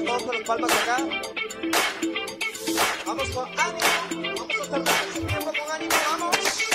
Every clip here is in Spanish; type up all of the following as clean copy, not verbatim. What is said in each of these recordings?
todos con las palmas acá. Vamos con ánimo, vamos a tardar ese tiempo con ánimo, vamos.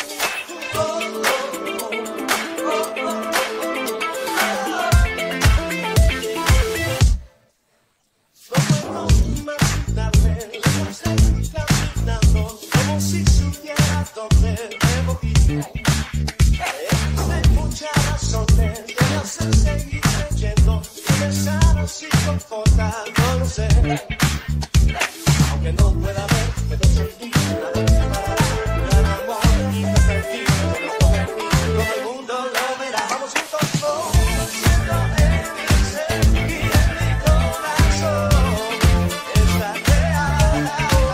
No puedo imaginarme lejos de ti caminando, como si supiera dónde debo ir. Existen muchas razones que me hacen seguir creyendo y besar así con fotos, no lo sé. Aunque no pueda ver, pero sentir nada me separará. Gran amor y perfecto, que lo ponga en mí, todo el mundo lo verá. Vamos juntos, siento en mi ser y en mi corazón esta real.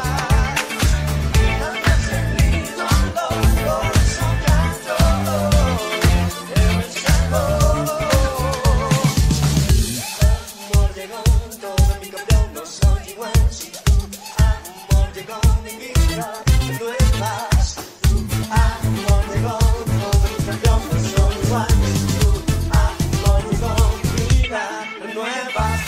Tantas heridas, dolor, socando, eres amor. Amor llegó, todo mi campeón, no soy igual. Llegó mi vida, nuevas. Amor llegó, todo mi campeón, no soy igual. Amor llegó mi vida, nuevas.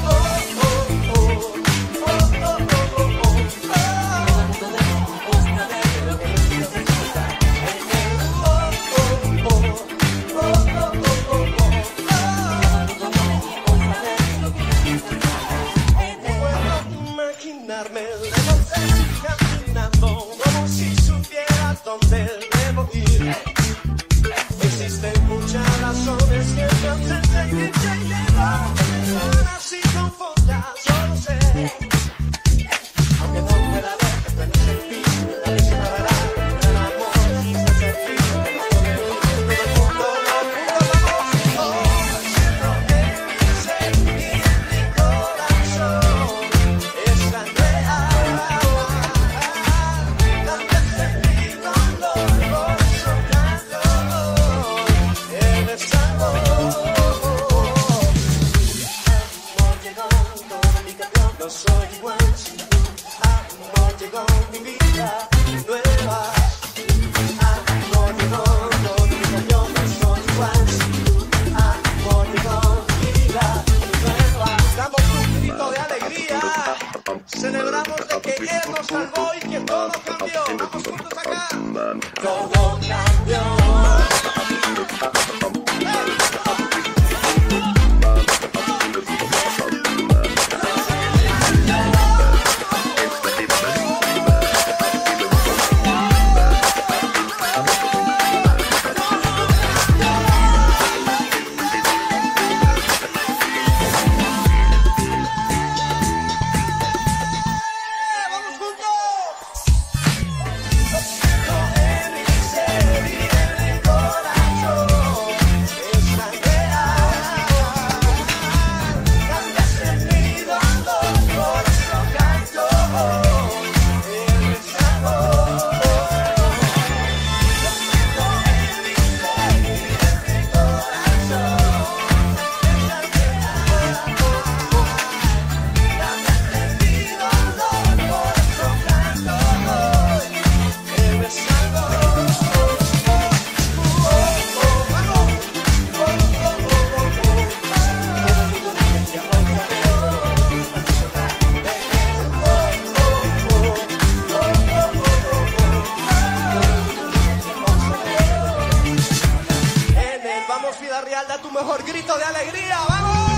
Imaginarme lejos de ti caminando, como si supiera dónde debo ir. Existen muchas razones que me hacen seguirte y llevar. Así con fotos, solo sé. Aunque no pueda ver, que no sentir, la que separará. El amor y no sentir, que no puede ir. Todo el mundo vamos. Siento en mi ser y en mi corazón esa real. Tantas heridas, dolor, socando, eres amor. Amor llegó, todo mi campeón, no soy igual. Amor llegó mi vida nueva. Amor llegó, todo mi campeón, no soy igual. Amor llegó mi vida nueva. Damos un grito de alegría. Celebramos de que Él nos salvó y que todo cambió. Vamos juntos acá. Todo cambió. Vamos juntos. En mi ser y en mi corazón esta real. Cambias en mi dolor por eso canto. Eres amor. Lo siento en mi ser y en mi corazón esta real. Cambias en mi dolor por eso canto. Eres amor. En él vamos, vida real, da tu mejor grito de alegría, ¡vamos!